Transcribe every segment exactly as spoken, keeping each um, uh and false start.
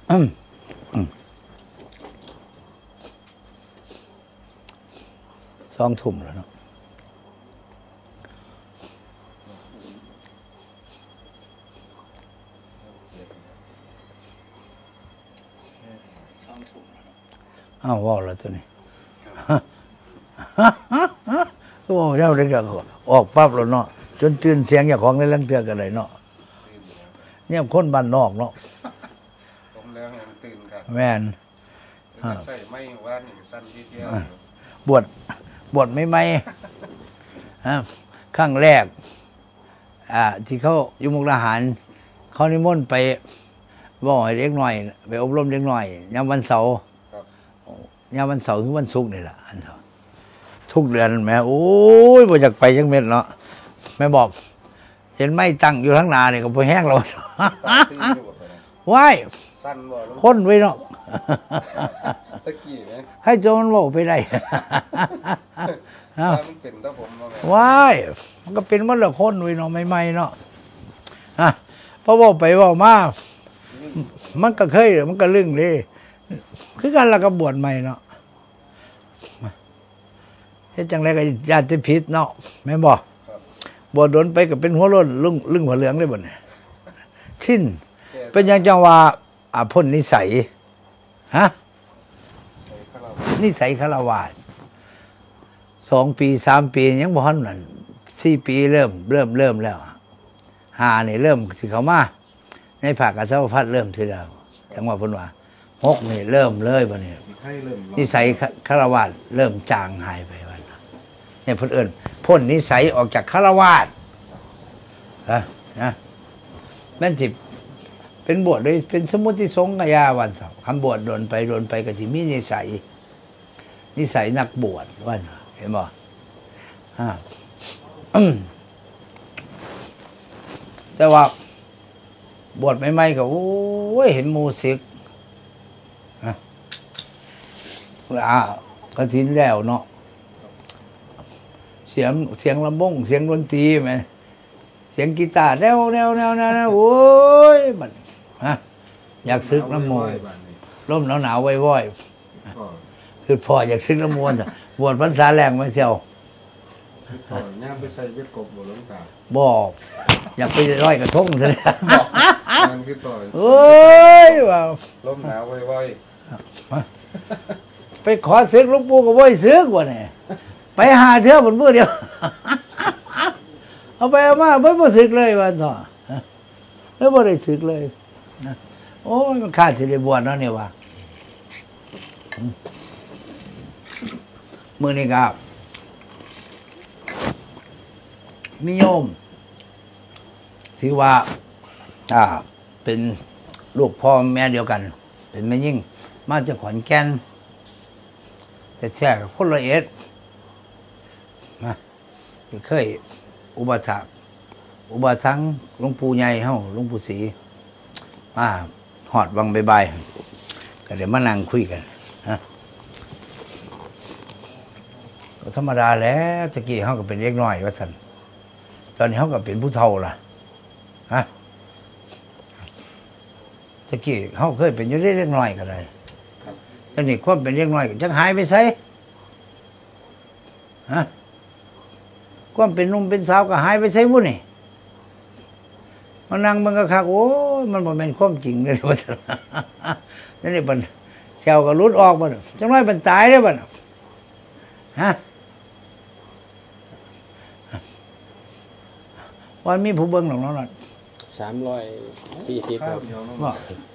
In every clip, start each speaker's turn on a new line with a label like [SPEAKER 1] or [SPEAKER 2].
[SPEAKER 1] สองทุ่มแล้วเนาะอ้าวว้าวแล้วตัวนี้โอ้เจ้าเด็กออกปั๊บแล้วเนาะจนตื่นเสียงอย่างของในเรื่องเตือนกันเลยเนาะเนี่ยคนบ้านนอกเนาะ
[SPEAKER 2] ผมแล้วยังตื่นกัน
[SPEAKER 1] แม่น
[SPEAKER 2] ใส่ไม่ว่าหนึ่งสั้นที่เดียว
[SPEAKER 1] บวชบวชไม่ไม่ครั้งแรกอ่าที่เขาอยู่มุกดาหารเขานิมนต์ไปบอกให้เด็กหน่อยไปอบรมเด็กหน่อยยามวันเสาร์ยามวันเสาร์คือวันศุกร์นี่แหละอันเถอะทุกเดือนแม่โอ้ยบ่อยากไปยังเม็ดเนาะแม่บอกเห็นไม่ตั้งอยู่ทั้งนาเนี่ยก็พอแห้งแล้วว้ายคนไว้เนาะ
[SPEAKER 2] ตะกี้ไหม
[SPEAKER 1] ให้โจมันบอกไปได้
[SPEAKER 2] มันเป็นตะผม
[SPEAKER 1] ว้ายมันก็เป็นมันละคนไว้เนาะใหม่ๆเนาะฮะพอบอกไปบอกมามันก็เคยมันก็ลึ่งเลยคือกันละกับบวชใหม่เนาะเฮ็ดจังไรก็ญาติผิดเนาะแม่บอกบวชโดนไปก็เป็นหัวโล้นลึ่งลึ่งหัวเหลืองเลยบ่เนี่ยชิ้นเป็นอย่างจังว่าอาพ้นนิสัยฮะนิสัยฆราวาสสองปีสามปียังบ่ทันนั่นสี่ปีเริ่มเริ่มเริ่มแล้วห้านี่เริ่มสิเข้ามาในภาคกษัตริย์พัดเริ่มทีแล้วจังว่าเพิ่นว่าหกนี่เริ่มเลยบ่เนี่ยนิสัยฆราวาสเริ่มจางหายไปวันเนี่ยเพิ่นเอิ้นพ้นนิสัยออกจากฆราวาสนะนะแม่นสิเป็นบวชด้วยเป็นสมุติสงฆ์กยาวันคำบวชโดนไปโดนไปก็สิมีนิสัยนิสัยนักบวชวันเห็นบ่อ่าแต่ว่าบวชใหม่ๆก็โอ้ยเห็นมูสิกอ่ะอ่ากฐินแล้วเนาะเสียงเสียงลำบงเสียงดนตรีไหมเสียงกีตาร์แนวแนวแนวแนวโอ้ยมันฮะอยากซึกน้ำมูร่มหนาวหนาวไว้ว้อยคือพ่ออยากซึกน้ำมูลบวชพรรษาแรงไม่เชียว
[SPEAKER 2] ย่างไปใส่เบ็ดกบบ่หลวงตา
[SPEAKER 1] บอกอยากไปร้อยกระทงเลย
[SPEAKER 2] นั่นคือต่อย
[SPEAKER 1] โอ้ยว่า
[SPEAKER 2] ร่มหนาวไว้ไว้
[SPEAKER 1] ไปขอซึกหลวงปู่ก็ไว้ซึกวะเนี่ยไปหาเทื่อบนมือเดียวเอาไปเอามาไม่มาสึกเลยวันต่อแล้วไม่ได้สึกเลยโอ้ยมันขาดสิริบวชแล้วเนี่ยว่ะมือนี่ครับมิโยมถือว่าอ่าเป็นลูกพ่อแม่เดียวกันเป็นแม่ยิ่งมาจากขอนแก่นแต่แช่คนละเอ็ดนะที่เคยอุบัติอุบัติทั้งหลวงปู่ใหญ่เฮาหลวงปู่ศรีมาหอดวังใบใบก็เดี๋ยวมานั่งคุยกันนะก็ธรรมดาแล้วตะกี้เฮาก็เป็นเล็กน้อยว่าซั่นตอนนี้เฮาก็เป็นผู้เฒ่าล่ะฮะตะกี้เฮาเคยเป็นอยู่เล็กน้อยก็ได้ตอนนี้ความเป็นเล็กน้อยจักหายไปไสฮะความเป็นนุ่มเป็นสาวก็หายไปใส่บุญนี่มานั่งมันก็คักโอ้ยมันบ่แม่นความจริงเลยว่านั่นนี่มันแขวก็รุดออกบ่จังน้อยมันตายได้บ่ฮะวันมีผู้เบิ่งหรอกน้องนั่น
[SPEAKER 3] สามร้อยสี่สิบครับ
[SPEAKER 1] ว่า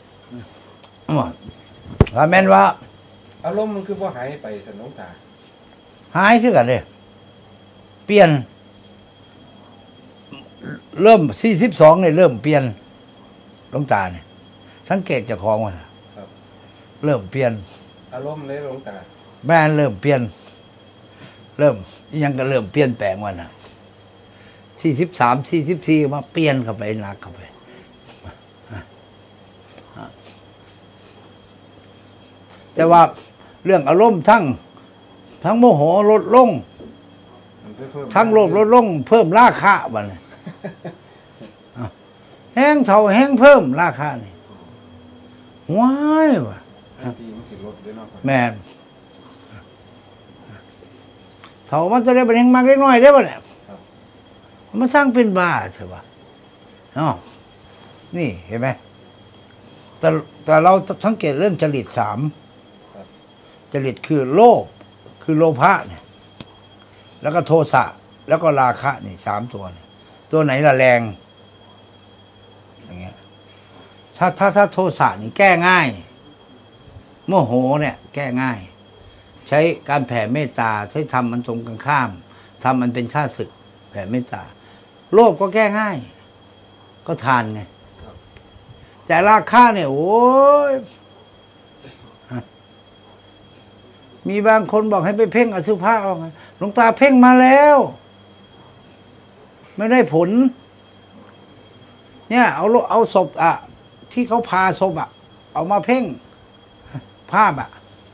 [SPEAKER 1] ว่าแม่นว่า
[SPEAKER 2] อารมณ์มันคือว่าหายไปสันน้องตา
[SPEAKER 1] หายคือกันเลยเปลี่ยนเริ่มสี่สิบสองเนี่ยเริ่มเปลี่ยนหลวงตาเนี่ยสังเกตจากของว่าเริ่มเปลี่ยน
[SPEAKER 2] อารมณ์เลยหลวงตา
[SPEAKER 1] แม่เริ่มเปลี่ยนเริ่มยังก็เริ่มเปลี่ยนแปลงวันน่ะสี่สิบสามสี่สิบสี่มาเปลี่ยนเข้าไปหนักเข้าไปแต่ว่าเรื่องอารมณ์ทั้งทั้งโมโหลดลงทั้งโลภลดลงเพิ่มราคาบ้านี่แห้งเท่าแห้งเพิ่มราคานี่ว้ายว่ะ
[SPEAKER 2] ทีมันสิลดด้วยเนาะครับ
[SPEAKER 1] แม่นเถามันจะได้เป็นแห่งมากเล็กน้อยได้ป่ะเนี่ย
[SPEAKER 2] ครับ
[SPEAKER 1] มันสร้างเป็นบ้าใช่ป่ะอ๋อนี่เห็นไหมแต่แต่เราสังเกตเรื่องจริตสาม
[SPEAKER 2] ครับ
[SPEAKER 1] จริตคือโลภคือโลภะเนี่ยแล้วก็โทสะแล้วก็ราคะนี่สามตัวนี่ตัวไหนละแรงอย่างเงี้ยถ้าถ้าถ้าโทสะนี่แก้ง่ายโมโหเนี่ย แก้ง่าย ใช้การแผ่เมตตาใช้ทำมันตรงกันข้ามทำมันเป็นข้าศึกแผ่เมตตาโลภก็แก้ง่าย ก็ทานไงแต่ราคะเนี่ยโอ้ยมีบางคนบอกให้ไปเพ่งอสุภะออกหลวงตาเพ่งมาแล้ว ไม่ได้ผล เนี่ยเอาเอาศพอ่ะที่เขาพาศพอ่ะเอามาเพ่งภาพอ่ะ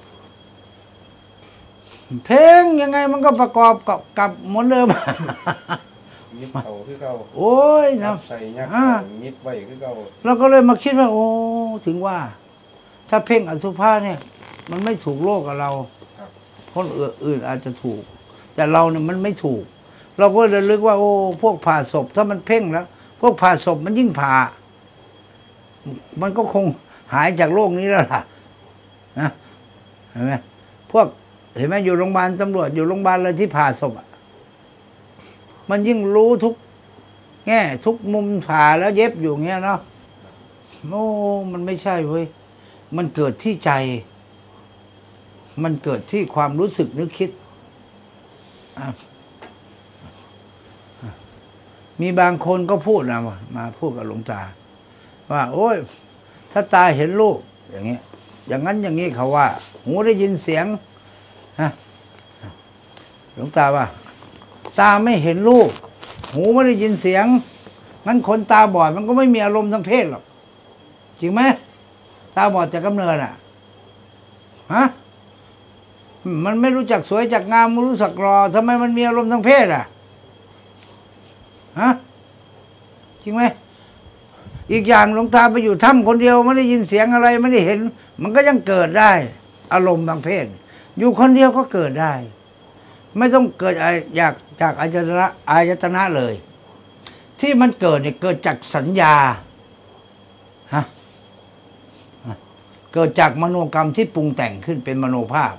[SPEAKER 1] เพ่งยังไงมันก็ประกอบกับกับเหมือนเดิม
[SPEAKER 2] ยิบเอาคือเก่า
[SPEAKER 1] โอ้ยนะ
[SPEAKER 2] ใส่ยักษ์
[SPEAKER 1] อ่า
[SPEAKER 2] ยิบไว้คือเก่า
[SPEAKER 1] เราก็เลยมาคิดว่า โอ้ถึงว่า ถ้าเพ่งอสุภะเนี่ย มันไม่ถูกโลกกับเรา
[SPEAKER 2] ครับ
[SPEAKER 1] คนอื่นอาจจะถูก แต่เราเนี่ยมันไม่ถูก เราก็เลยลึกว่า โอ้พวกผ่าศพถ้ามันเพ่งแล้ว พวกผ่าศพมันยิ่งผ่า มันก็คงหายจากโลกนี้แล้วล่ะนะเห็นไหมพวกเห็นไหมอยู่โรงพยาบาลตำรวจอยู่โรงพยาบาลอะไรที่ผ่าศพอ่ะมันยิ่งรู้ทุกแง่ทุกมุมผ่าแล้วเย็บอยู่เงี้ยเนาะโอ้มันไม่ใช่เว้ยมันเกิดที่ใจ มันเกิดที่ความรู้สึกนึกคิดมีบางคนก็พูดนะมาพูดกับหลวงตาว่าโอ้ยถ้าตาเห็นรูปอย่างเงี้ยอย่างนั้นอย่างนี้เขาว่า หูได้ยินเสียงฮะหลวงตาว่า ตาไม่เห็นรูปหูไม่ได้ยินเสียงงั้นคนตาบอดมันก็ไม่มีอารมณ์ทางเพศหรอกจริงไหมตาบอดจากกำเนิดอ่ะฮะมันไม่รู้จักสวยจักงามไม่รู้จักรอทำไมมันมีอารมณ์ทางเพศอ่ะฮะจริงไหมอีกอย่างหลวงตาไปอยู่ถ้ำคนเดียวไม่ได้ยินเสียงอะไรไม่ได้เห็น มันก็ยังเกิดได้ อารมณ์ทางเพศอยู่คนเดียวก็เกิดได้ ไม่ต้องเกิดอยากจากอายตนะอายตนะเลย ที่มันเกิดเนี่ยเกิดจากสัญญาฮะเกิดจากมโนกรรมที่ปรุงแต่งขึ้นเป็นมโนภาพ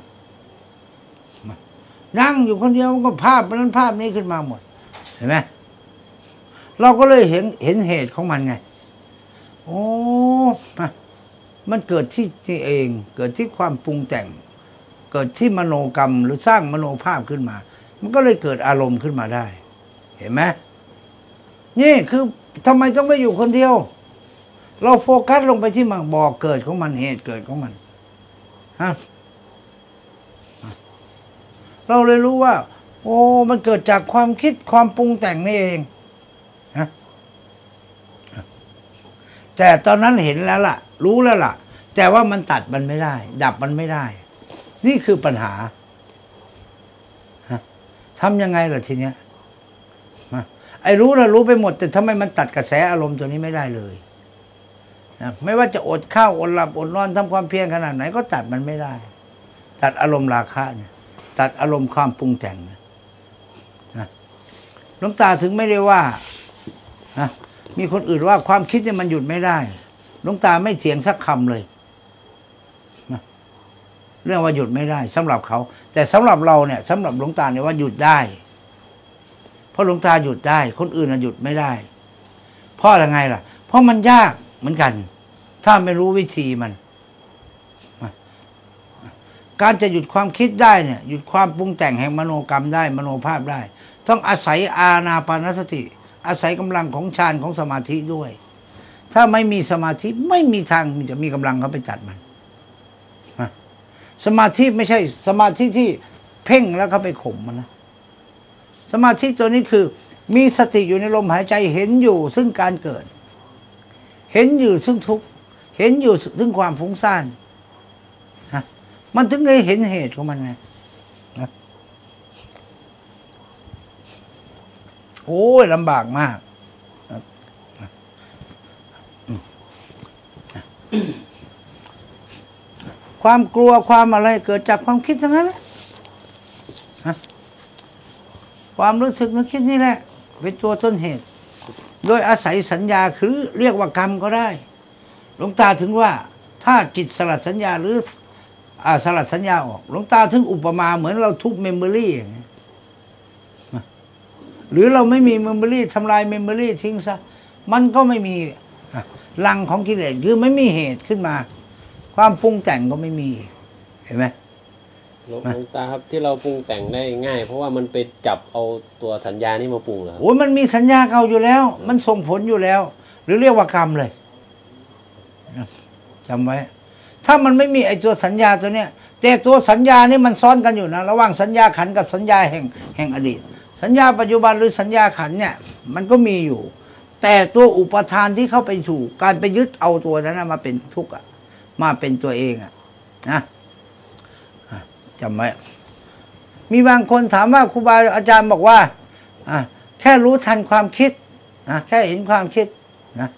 [SPEAKER 1] นั่งอยู่คนเดียวก็ภาพนั้นภาพนี้ขึ้นมาหมดเห็นไหมเราก็เลยเห็นเห็นเหตุของมันไงโอ้มันเกิดที่นี่เองเกิดที่ความปรุงแต่งเกิดที่มโนกรรมหรือสร้างมโนภาพขึ้นมามันก็เลยเกิดอารมณ์ขึ้นมาได้เห็นไหมนี่คือทำไมต้องไปอยู่คนเดียวเราโฟกัสลงไปที่มันบ่อเกิดของมันเหตุเกิดของมันฮะเราเลยรู้ว่าโอ้มันเกิดจากความคิดความปรุงแต่งนี่เองฮะแต่ตอนนั้นเห็นแล้วล่ะรู้แล้วล่ะแต่ว่ามันตัดมันไม่ได้ดับมันไม่ได้นี่คือปัญหาทำยังไงล่ะทีเนี้ยไอ้รู้นะรู้ไปหมดแต่ทำไมมันตัดกระแสอารมณ์ตัวนี้ไม่ได้เลยนะไม่ว่าจะอดข้าวอดหลับอดนอนทำความเพียรขนาดไหนก็ตัดมันไม่ได้ตัดอารมณ์ราคะเนี่ยตัดอารมณ์ความปรุงแต่งนะหลวงตาถึงไม่ได้ว่านะมีคนอื่นว่าความคิดเนี่ยมันหยุดไม่ได้หลวงตาไม่เถียงสักคำเลยนะเรื่องว่าหยุดไม่ได้สำหรับเขาแต่สำหรับเราเนี่ยสำหรับหลวงตาเนี่ยว่าหยุดได้เพราะหลวงตาหยุดได้คนอื่นหยุดไม่ได้เพราะอะไรไงล่ะเพราะมันยากเหมือนกันถ้าไม่รู้วิธีมันการจะหยุดความคิดได้เนี่ยหยุดความปรุงแต่งแห่งมโนกรรมได้มโนภาพได้ต้องอาศัยอานาปานสติอาศัยกำลังของฌานของสมาธิด้วยถ้าไม่มีสมาธิไม่มีทางจะมีกำลังเขาไปจัดมันสมาธิไม่ใช่สมาธิที่เพ่งแล้วเขาไปข่มมันนะสมาธิตัวนี้คือมีสติอยู่ในลมหายใจเห็นอยู่ซึ่งการเกิดเห็นอยู่ซึ่งทุกข์เห็นอยู่ซึ่งความฟุ้งซ่านนะมันถึงได้เห็นเหตุของมันไงนะโอ้ยลำบากมากความกลัวความอะไรเกิดจากความคิดทั้งนั้นแหละฮะความรู้สึกนึกคิดนี่แหละเป็นตัวต้นเหตุ โดยอาศัยสัญญาคือเรียกว่ากรรมก็ได้หลวงตาถึงว่าถ้าจิตสลัดสัญญาหรืออ่าสลัดสัญญาออกหลวงตาถึงอุปมาเหมือนเราทุบเมมโมรี่อย่างนี้หรือเราไม่มีเมมโมรี่ทำลายเมมโมรี่ทิ้งซะมันก็ไม่มีลังของกิเลสคือไม่มีเหตุขึ้นมาความปรุงแต่งก็ไม่มีเห็นไหม
[SPEAKER 3] หลวงตาครับที่เราปรุงแต่งได้ง่ายเพราะว่ามันไปจับเอาตัวสัญญานี่มาปรุงเหรอ
[SPEAKER 1] โอ้ยมันมีสัญญาเก่าอยู่แล้ว มันส่งผลอยู่แล้ว หรือเรียกว่ากรรมเลยจำไว้ ถ้ามันไม่มีไอ้ตัวสัญญาตัวเนี้ยแต่ตัวสัญญานี่มันซ้อนกันอยู่นะระหว่างสัญญาขันกับสัญญาแห่งแห่งอดีตสัญญาปัจจุบันหรือสัญญาขันเนี่ยมันก็มีอยู่ แต่ตัวอุปทานที่เข้าไปสู่การไปยึดเอาตัวนั้นมาเป็นทุกข์มาเป็นตัวเองอะนะจำไว้มีบางคนถามว่าครูบาอาจารย์บอกว่าแค่รู้ทันความคิดนะแค่เห็นความคิดนะ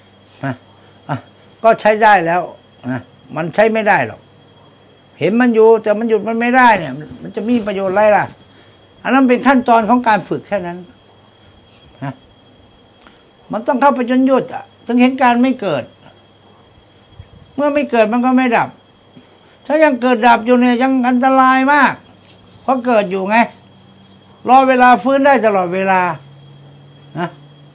[SPEAKER 1] ก็ใช้ได้แล้วนะมันใช้ไม่ได้หรอกเห็นมันอยู่แต่มันหยุดมันไม่ได้เนี่ยมันจะมีประโยชน์อะไรล่ะอันนั้นเป็นขั้นตอนของการฝึกแค่นั้นนะมันต้องเข้าไปจนหยุดอ่ะถึงเห็นการไม่เกิดเมื่อไม่เกิดมันก็ไม่ดับถ้ายังเกิดดับอยู่เนี่ยยังอันตรายมากเพราะเกิดอยู่ไงรอเวลาฟื้นได้ตลอดเวลานะ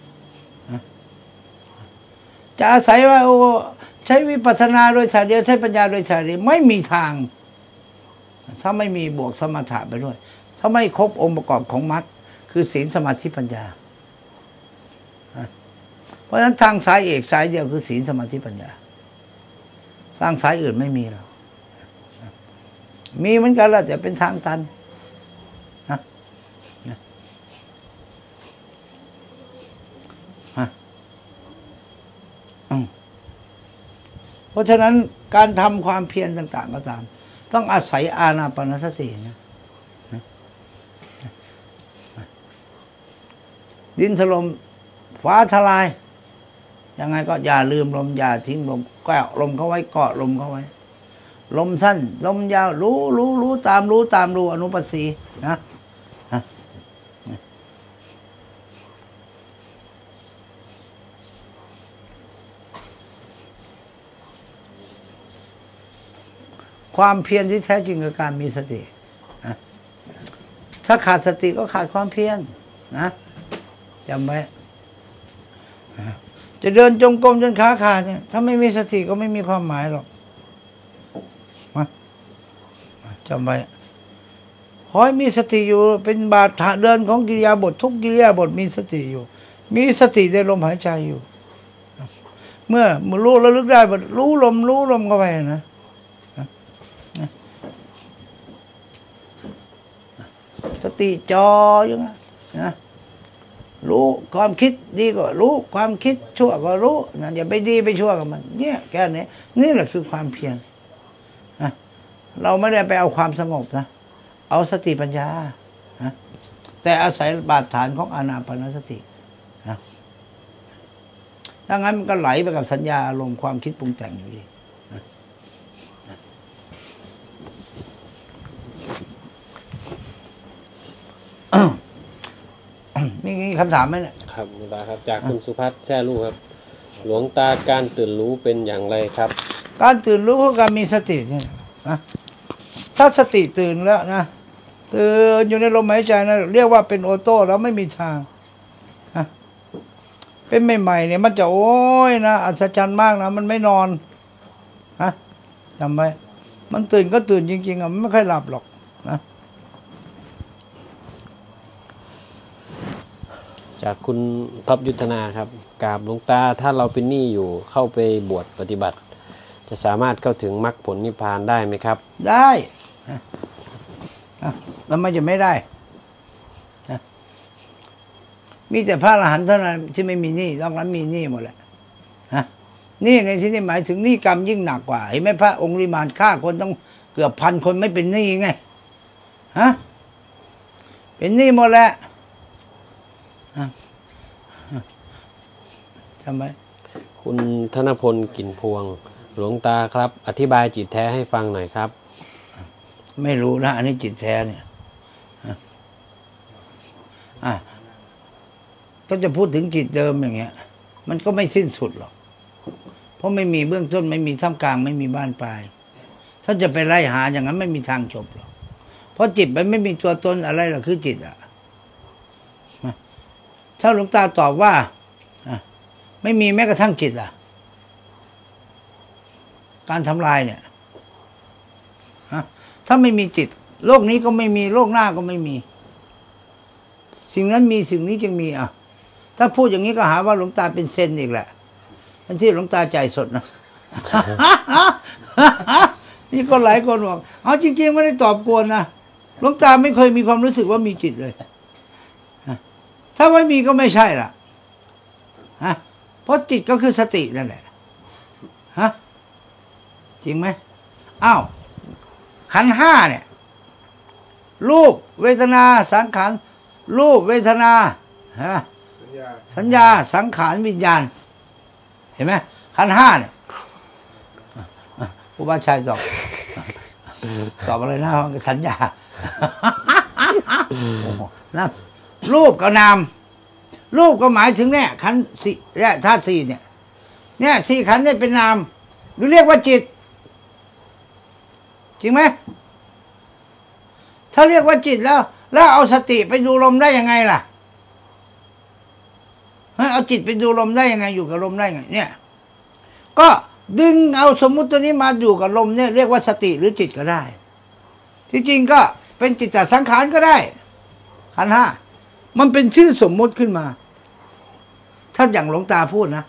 [SPEAKER 1] จะอาศัยว่าโอ้ใช้วิปัสสนาโดยฉากเดียวใช้ปัญญาโดยฉากเดียวไม่มีทางถ้าไม่มีบวกสมถะไปด้วยถ้าไม่ครบองค์ประกอบของมรรคคือศีลสมาธิปัญญาเพราะฉะนั้นทางสายเอกสายเดียวคือศีลสมาธิปัญญาทางสายอื่นไม่มีหรอกมีเหมือนกันแหละแต่เป็นทางตันนะเพราะฉะนั้นการทำความเพียรต่างๆก็ตามต้องอาศัยอานาปานสตินะดินถล่มฟ้าทลายยังไงก็อย่าลืมลมอย่าทิ้งลมแกะลมเข้าไว้เกาะลมเข้าไว้ลมสั้นลมยาวรู้รู้รู้ตามรู้ตามรู้อนุปัสสีนะความเพียรที่แท้จริงคือการมีสตินะถ้าขาดสติก็ขาดความเพียรนะจำไว้จะเดินจงกรมจนขาขาดเนี่ยถ้าไม่มีสติก็ไม่มีความหมายหรอกจำไว้ขอให้มีสติอยู่เป็นบาทเดินของกิริยาบททุกกิริยาบทมีสติอยู่มีสติในลมหายใจอยู่เมื่อรู้ระลึกได้รู้ลมรู้ลมเข้าไปนะสติจออย่างนั้นนะรู้ความคิดดีก็รู้ความคิดชั่วก็รู้นะอย่าไปดีไปชั่วกับมันเนี่ยแค่นี้นี่แหละคือความเพียรนะเราไม่ได้ไปเอาความสงบนะเอาสติปัญญานะแต่อาศัยบาดฐานของอานาปานสตินะถ้างั้นมันก็ไหลไปกับสัญญาอารมณ์ความคิดปรุงแต่งอยู่ดีนะมีมีคำถามไหมเนี่ย
[SPEAKER 3] ครับหลวงตาครับจากคุณสุภัทรแช่ลูกครับหลวงตาการตื่นรู้เป็นอย่างไรครับ
[SPEAKER 1] การตื่นรู้คือการมีสติเนี่ยนะถ้าสติตื่นแล้วนะตื่นอยู่ในลมหายใจนะเรียกว่าเป็นโอโต้แล้วไม่มีทางนะเป็นใหม่ๆเนี่ยมันจะโอ้ยนะอัศจรรย์มากนะมันไม่นอนนะจำไว้มันตื่นก็ตื่นจริงๆอ่ะมันไม่ค่อยหลับหรอกนะ
[SPEAKER 3] จากคุณพับยุทธนาครับกราบหลวงตาถ้าเราเป็นหนี้อยู่เข้าไปบวชปฏิบัติจะสามารถเข้าถึงมรรคผลนิพพานได้ไหมครับ
[SPEAKER 1] ได้แล้วมันจะไม่ได้มีแต่พระอรหันต์เท่านั้นที่ไม่มีหนี้นอกนั้นมีหนี้หมดแหละนี่ในที่นี้หมายถึงหนี้กรรมยิ่งหนักกว่าเห็นไหมพระองค์ริมานฆ่าคนต้องเกือบพันคนไม่เป็นหนี้ไงฮะเป็นหนี้หมดแหละทำไม
[SPEAKER 3] คุณธนพลกลิ่นพวงหลวงตาครับ อธิบายจิตแท้ให้ฟังหน่อยครับ
[SPEAKER 1] ไม่รู้นะอันนี้จิตแท้เนี่ยอ่ะถ้าจะพูดถึงจิตเดิมอย่างเงี้ย มันก็ไม่สิ้นสุดหรอกเพราะไม่มีเบื้องต้นไม่มีท่ามกลางไม่มีบ้านปลายถ้าจะไปไล่หาอย่างนั้นไม่มีทางจบหรอกเพราะจิตมันไม่มีตัวตนอะไรหรอกคือจิตอ่ะถ้าหลวงตาตอบว่าไม่มีแม้กระทั่งจิตอ่ะการทำลายเนี่ยถ้าไม่มีจิตโลกนี้ก็ไม่มีโลกหน้าก็ไม่มีสิ่งนั้นมีสิ่งนี้จึงมีอ่ะถ้าพูดอย่างนี้ก็หาว่าหลวงตาเป็นเซนอีกแหละทั้งที่หลวงตาใจสดนะ นี่ก็หลายคนบอกเอาจริงๆไม่ได้ตอบกวนนะหลวงตาไม่เคยมีความรู้สึกว่ามีจิตเลยถ้าไม่มีก็ไม่ใช่ล่ะฮะเพราะจิตก็คือสตินั่นแหละฮะจริงไหมอ้าวขันธ์ห้าเนี่ยรูปเวทนาสังขารรูปเวทนาฮะสัญญาสังขารวิญญาณเห็นไหมขันธ์ห้าเนี่ยผู้บ้านชายตอบตอบอะไรนะสัญญานะรูปกับนามรูปก็หมายถึงเนี่ยขันธ์สี่เนี่ยธาตุสี่เนี่ยเนี่ยสี่ขันธ์เนี่ยเป็นนามหรือเรียกว่าจิตจริงไหมถ้าเรียกว่าจิตแล้วแล้วเอาสติไปดูลมได้ยังไงล่ะเอาจิตไปดูลมได้ยังไงอยู่กับลมได้ไงเนี่ยก็ดึงเอาสมมุติตัวนี้มาอยู่กับลมเนี่ยเรียกว่าสติหรือจิตก็ได้ที่จริงก็เป็นจิตตสังขารก็ได้ขันธ์ห้ามันเป็นชื่อสมมุติขึ้นมาถ้าอย่างหลวงตาพูดนะ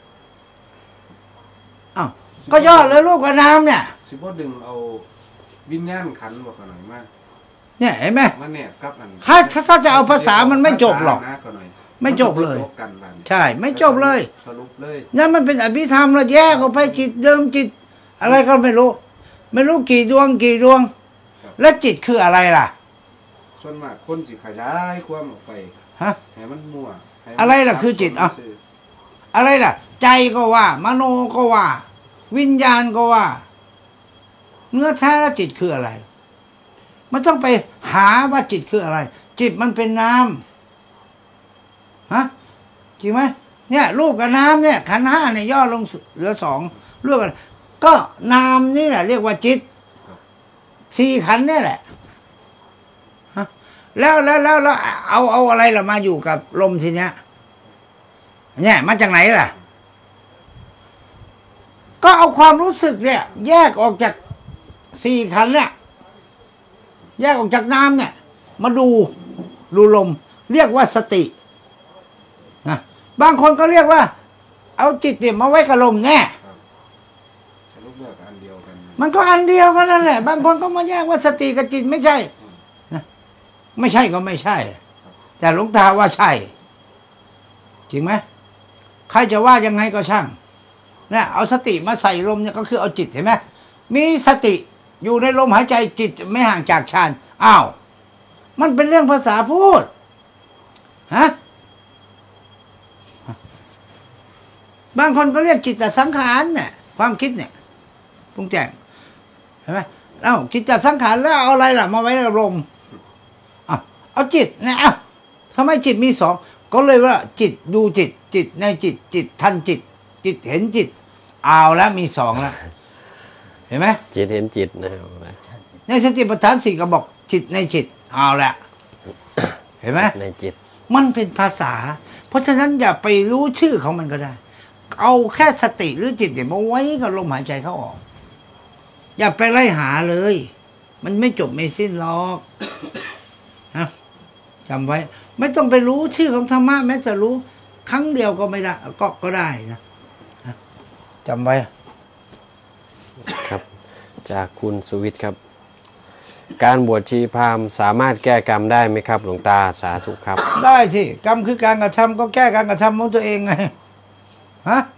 [SPEAKER 1] อ้าวก็ย่อเลยรูปกับนามเนี่ย
[SPEAKER 2] สิบ่ดึงเอาวิญญาณขันธ์บ่ขนาดมาก
[SPEAKER 1] เนี่ยเห็นไหม
[SPEAKER 2] มันเนี่ยครับอัน
[SPEAKER 1] ถ้าถ้าจะเอาภาษามันไม่จบหรอกไม่จบเลยใช่ไม่จบเลย
[SPEAKER 2] สรุปเลย
[SPEAKER 1] นั่นมันเป็นอภิธรรมเราแยกออกไปจิตเดิมจิตอะไรก็ไม่รู้ไม่รู้กี่ดวงกี่ดวงและจิตคืออะไรล่ะ
[SPEAKER 2] ส่วนมากคนสิขยายความออกไป
[SPEAKER 1] ฮะ
[SPEAKER 2] ให้มันมั่ว
[SPEAKER 1] อะไรล่ะคือจิตอ่ะอะไรล่ะใจก็ว่ามโนก็ว่าวิญญาณก็ว่าเนื้อแท้แล้วจิตคืออะไรมันต้องไปหาว่าจิตคืออะไรจิตมันเป็นนามฮะจริงไหมเนี่ยรูปกับนามเนี่ยขันธ์ห้าเนี่ยย่อลงเหลือสองรูปกันก็นามนี่แหละเรียกว่าจิตสี่ขันธ์นี่แหละฮะแล้วแล้วแล้วแล้วเอาเอาอะไรล่ะมาอยู่กับลมทีเนี้ยเนี่ยมาจากไหนล่ะก็เอาความรู้สึกเนี่ยแยกออกจากสี่ขันธ์เนี่ยแยกออกจากน้ำเนี่ยมาดูดูลมเรียกว่าสตินะบางคนก็เรียกว่าเอาจิตเนี่ยมาไว้กับลมแน่มันก็อันเดียวกันนั่นแหละบางคนก็มาแยกว่าสติกับจิตไม่ใช่นะไม่ใช่ก็ไม่ใช่แต่หลวงตาว่าใช่จริงไหมใครจะว่ายังไงก็ช่างเนี่ยเอาสติมาใส่ลมเนี่ยก็คือเอาจิตเห็นไหมมีสติอยู่ในลมหายใจจิตไม่ห่างจากฌานอ้าวมันเป็นเรื่องภาษาพูดฮะบางคนก็เรียกจิตตสังขารเนี่ยความคิดเนี่ยปรุงแต่งเห็นไหมเอ้าจิตตสังขารแล้วเอาอะไรล่ะมาไว้ในลมอ้าวเอาจิตเนี่ยอ้าวทำไมจิตมีสองก็เลยว่าจิตดูจิตจิตในจิตจิตทันจิตจิตเห็นจิตเอาแล้วมีสองแล้วเห็นไหม
[SPEAKER 3] จิตเห็นจิตนะครับ
[SPEAKER 1] ในสติปัฏฐานสี่ก็บอกจิตในจิตเอาละเห็นไหม
[SPEAKER 3] ในจิต
[SPEAKER 1] มันเป็นภาษาเพราะฉะนั้นอย่าไปรู้ชื่อของมันก็ได้เอาแค่สติหรือจิตเนี่ยมาไว้กับลมหายใจเข้าออกอย่าไปไล่หาเลยมันไม่จบไม่สิ้นหรอกนะจำไว้ไม่ต้องไปรู้ชื่อของธรรมะแม้จะรู้ครั้งเดียวก็ไม่ได้ก็ก็ได้นะจำไว้
[SPEAKER 3] ครับจากคุณสุวิทย์ครับการบวชชีพราหมณ์สามารถแก้กรรมได้ไหมครับหลวงตาสาธุครับ
[SPEAKER 1] ได้สิกรรมคือการกระทำก็แก้การกระทำของตัวเองไงฮะ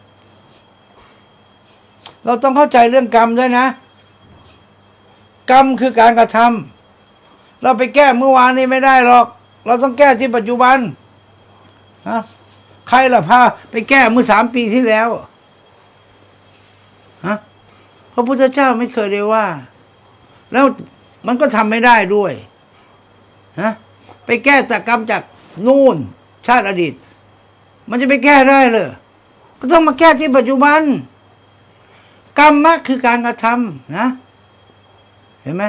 [SPEAKER 1] เราต้องเข้าใจเรื่องกรรมด้วยนะกรรมคือการกระทำเราไปแก้เมื่อวานนี้ไม่ได้หรอกเราต้องแก้ที่ปัจจุบันฮะใครล่ะพาไปแก้เมื่อสามปีที่แล้วฮะระพุทธเจ้าไม่เคยได้ว่า แล้วมันก็ทำไม่ได้ด้วยฮะไปแก้จากกรรมจากนู่นชาติอดีต มันจะไปแก้ได้เลยก็ต้องมาแก้ที่ปัจจุบันกรรมะคือการกระทำนะเห็นไหม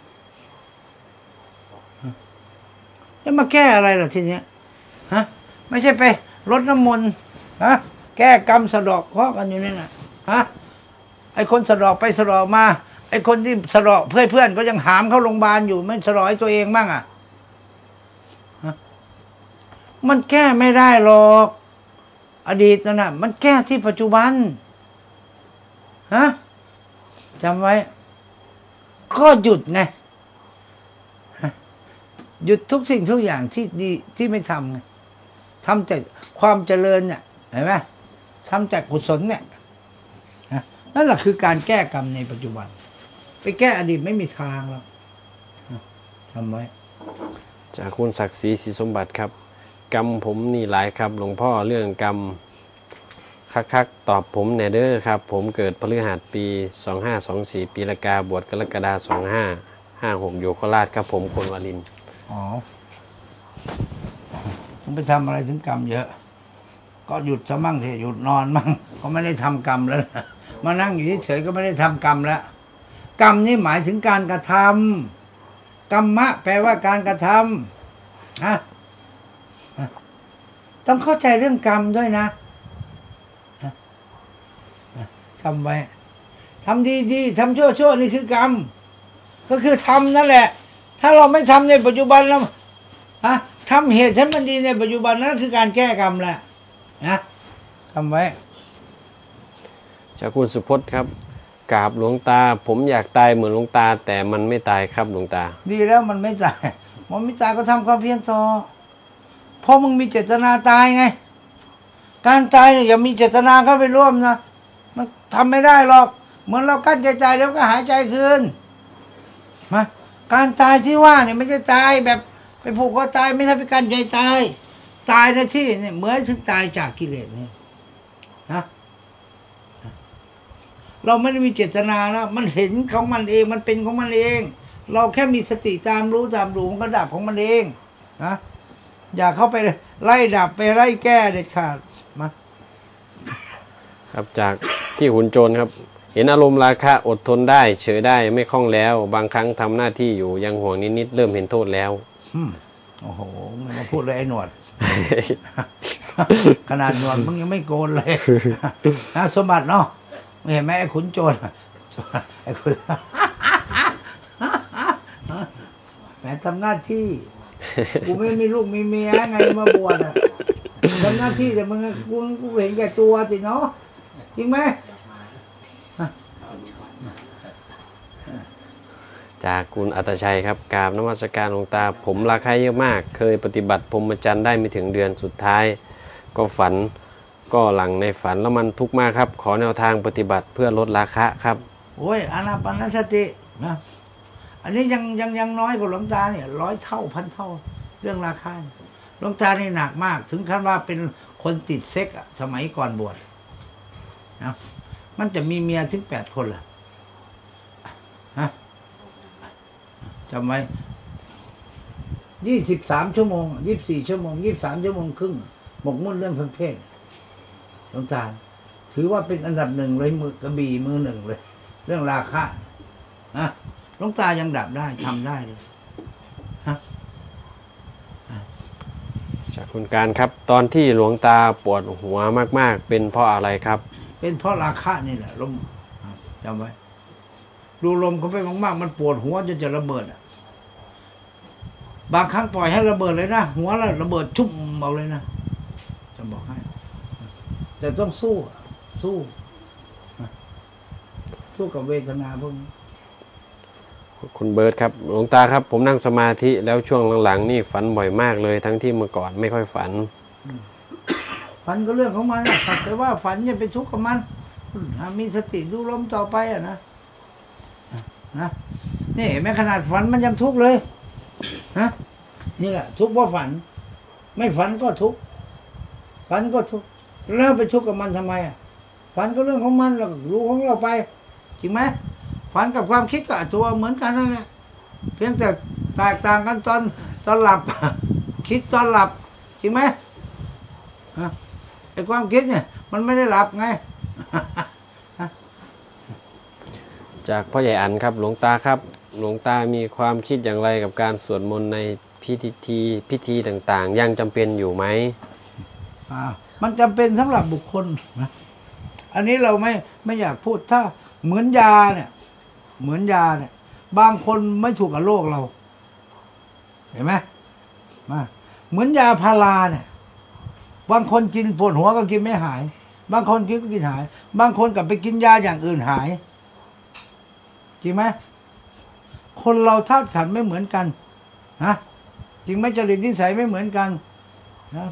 [SPEAKER 1] แล้วมาแก้อะไรล่ะทีเนี้ยฮะไม่ใช่ไปรดน้ำมนต์ฮะแก้กรรมสะดอกเคราะห์กันอยู่นี่นะฮะไอคนสะดอกไปสะดอกมาไอคนที่สะดอกเพื่อนเพื่อนก็ยังหามเข้าโรงพยาบาลอยู่ไม่สะดอกให้ตัวเองบ้างอ่ะฮะมันแก้ไม่ได้หรอกอดีตนั่นน่ะมันแก้ที่ปัจจุบันฮะจำไว้ก็หยุดไงหยุดทุกสิ่งทุกอย่างที่ดีที่ไม่ทำไงทำแต่ความเจริญเนี่ยเห็นไหมทำแต่กุศลเนี่ยนั่นแหละคือการแก้กรรมในปัจจุบันไปแก้อดีตไม่มีทางแล้วทำไว้
[SPEAKER 3] จากคุณศักดิ์ศรีศรีสมบัติครับกรรมผมนี่หลายครับหลวงพ่อเรื่องกรรมคักๆตอบผมแนเดอร์ครับผมเกิดพฤหัสปีสองห้าสองสี่ปีละกาบวชกรกฎาสองห้าห้าหกอยู่โคราชครับผมคนวาริน
[SPEAKER 1] อ๋อต้องไปทำอะไรถึงกรรมเยอะก็หยุดซะมั่งเถอะหยุดนอนมั่งเขาไม่ได้ทำกรรมแล้วมานั่งอยู่เฉยๆก็ไม่ได้ทำกรรมแล้วกรรมนี่หมายถึงการกระทำกรรมะแปลว่าการกระทำนะต้องเข้าใจเรื่องกรรมด้วยนะทำไว้ทำดีๆทำชั่วๆนี่คือกรรมก็คือทำนั่นแหละถ้าเราไม่ทำในปัจจุบันแล้วฮะทำเหตุให้มันดีในปัจจุบันนั่นคือการแก้กรรมแหละนะทำไว้
[SPEAKER 3] จากคุณสุพจน์ครับกราบหลวงตาผมอยากตายเหมือนหลวงตาแต่มันไม่ตายครับหลวงตา
[SPEAKER 1] ดีแล้วมันไม่ตายมันไม่ตายก็ทำความเพียรต่อเพราะมึงมีเจตนาตายไงการตายเนี่ยอย่ามีเจตนาเข้าไปร่วมนะมันทำไม่ได้หรอกเหมือนเรากั้นใจใจแล้วก็หายใจคืนมาการตายที่ว่าเนี่ยไม่ใช่ตายแบบไปผูกคอตายไม่ใช่เป็นการใจตายตายนะที่เนี่ยเหมือนถึงตายจากกิเลสเนี่ยนะเราไม่ได้มีเจตนาแล้วมันเห็นของมันเองมันเป็นของมันเองเราแค่มีสติตามรู้ตามดูมันก็ดับของมันเองนะอย่าเข้าไปไล่ดับไปไล่แก้เด็ดขาดมา
[SPEAKER 3] ครับจากที่หุ่นโจรครับเห็นอารมณ์ราคะอดทนได้เฉยได้ไม่คล่องแล้วบางครั้งทำหน้าที่อยู่ยังห่วงนิดๆเริ่มเห็นโทษแล้ว
[SPEAKER 1] โอ้โหมันมาพูดเลยไอ้หนวด ขนาดหนวดมึงยังไม่โกนเลยนะสมบัติเนาะไม่เห็นไหมไอ้ขุนโจรไอ้ขุนแหมทำหน้าที่กูไม่มีลูกมีเมียไงมาบวชอ่ะทำหน้าที่แต่มึงกูกูเห็นแก่ตัวสิเนาะจริงไหม
[SPEAKER 3] จากคุณอัตชัยครับกราบนมัสการหลวงตาผมราคาเยอะมากเคยปฏิบัติพรหมจรรย์ได้ไม่ถึงเดือนสุดท้ายก็ฝันก็หลังในฝันแล้วมันทุกข์มากครับขอแนวทางปฏิบัติเพื่อลดราคะครับ
[SPEAKER 1] โอ้ยอานาปานสตินะอันนี้ยังยังยังน้อยกว่าหลวงตาเนี่ยร้อยเท่าพันเท่าเรื่องราคาหลวงตานี่หนักมากถึงขั้นว่าเป็นคนติดเซ็กอะสมัยก่อนบวชนะมันจะมีเมียถึงแปดคนล่ะฮะจำไว้ยี่สิบสามชั่วโมงยี่สิบสี่ชั่วโมงยี่สิบสามชั่วโมงครึ่งหมกมุ่นเรื่องเพศหลวงตาถือว่าเป็นอันดับหนึ่งเลยมือกระบี่มือหนึ่งเลยเรื่องราคะนะหลวงตายังดับได้ทำได้เลยฮะ
[SPEAKER 3] จากคุณการครับตอนที่หลวงตาปวดหัวมากๆเป็นเพราะอะไรครับ
[SPEAKER 1] เป็นเพราะราคะนี่แหละลมจำไว้ดูลมเขาไปมากๆมันปวดหัวจนจะระเบิดอ่ะบางครั้งปล่อยให้ระเบิดเลยนะหัวแล้วระเบิดชุ่มเอาเลยนะจะบอกให้แต่ต้องสู้สู้สู้กับเวทนาพวกนี้
[SPEAKER 3] คุณเบิร์ตครับหลวงตาครับผมนั่งสมาธิแล้วช่วงหลังๆนี่ฝันบ่อยมากเลยทั้งที่เมื่อก่อนไม่ค่อยฝัน
[SPEAKER 1] ฝันก็เรื่องของมันแต่ว่าฝันอย่าไปทุกข์กับมันมีสติดูลมต่อไปอ่ะนะนะนี่แม้ขนาดฝันมันยังทุกข์เลยนะนี่แหละทุกข์เพราะฝันไม่ฝันก็ทุกข์ฝันก็ทุกข์แล้วไปทุกข์กับมันทำไมอ่ะฝันก็เรื่องของมันเรารู้ของเราไปจริงไหมฝันกับความคิดก็ตัวเหมือนกันนั่นแหละเพียงแต่แตกต่างกันตอนตอนหลับ คิดตอนหลับจริงไหมไอ้ความคิดเนี่ยมันไม่ได้หลับไง
[SPEAKER 3] จากพ่อใหญ่อันครับหลวงตาครับหลวงตามีความคิดอย่างไรกับการสวดมนต์ในพิธีพิธีต่างๆ ยังจำเป็นอยู่ไหม
[SPEAKER 1] อ่ามันจำเป็นสำหรับบุคคลนะอันนี้เราไม่ไม่อยากพูดถ้าเหมือนยาเนี่ยเหมือนยาเนี่ยบางคนไม่ถูกกับโรคเราเห็นไหมมาเหมือนยาพาราเนี่ยบางคนกินปวดหัวก็กินไม่หาย บางคนกินก็กินหาย บางคนกลับไปกินยาอย่างอื่นหายจริงไหมคนเราธาตุขันธ์ไม่เหมือนกันนะจริงไหมจริตนิสัยไม่เหมือนกันนะ